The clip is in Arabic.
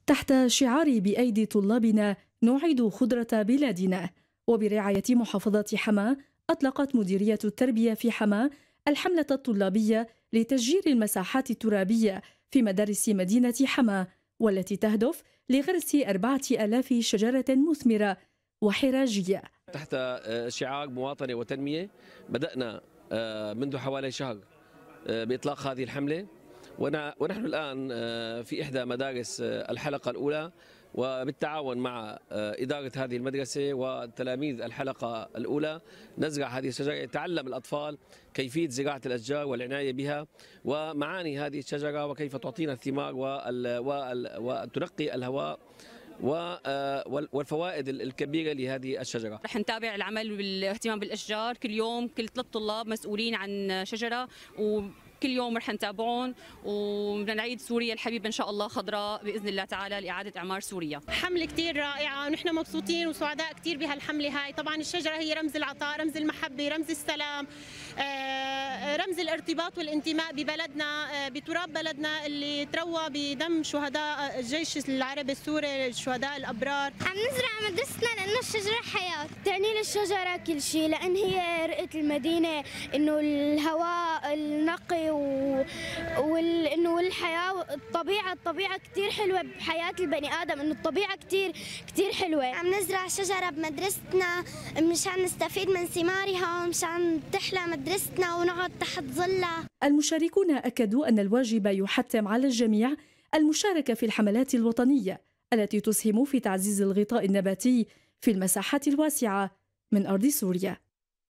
تحت شعار بأيدي طلابنا نعيد خضرة بلادنا، وبرعاية محافظة حماة، أطلقت مديرية التربية في حماة الحملة الطلابية لتشجير المساحات الترابية في مدارس مدينة حماة، والتي تهدف لغرس 4000 شجرة مثمرة وحراجية. تحت شعار مواطنة وتنمية بدأنا منذ حوالي شهر بإطلاق هذه الحملة، ونحن الآن في إحدى مدارس الحلقة الأولى، وبالتعاون مع إدارة هذه المدرسة وتلاميذ الحلقة الأولى نزرع هذه الشجرة. يتعلم الأطفال كيفية زراعة الأشجار والعناية بها ومعاني هذه الشجرة وكيف تعطينا الثمار وتنقي الهواء والفوائد الكبيرة لهذه الشجرة. رح نتابع العمل والاهتمام بالأشجار كل يوم، كل 3 طلاب مسؤولين عن شجرة، وكل يوم رح نتابعهم، وبدنا نعيد سوريا الحبيبة إن شاء الله خضراء بإذن الله تعالى لإعادة إعمار سوريا. حملة كتير رائعة ونحن مبسوطين وسعداء كتير بهالحملة هاي. طبعا الشجرة هي رمز العطاء، رمز المحبة، رمز السلام، رمز الارتباط والانتماء ببلدنا، بتراب بلدنا اللي تروى بدم شهداء الجيش العربي السوري، الشهداء الأبرار. عم نزرع مدرستنا لأنه الشجرة حياة. تعني للشجرة كل شيء، لأن هي رئة المدينة، إنه الهواء النقي وإنه الحياة، الطبيعة كتير حلوة بحياة البني آدم، إنه الطبيعة كتير حلوة. عم نزرع شجرة بمدرستنا مشان نستفيد من ثمارها ومشان تحلى مدرستنا ونقعد تحت ظلها. المشاركون أكدوا أن الواجب يحتم على الجميع المشاركة في الحملات الوطنية التي تسهم في تعزيز الغطاء النباتي في المساحات الواسعة من أرض سوريا.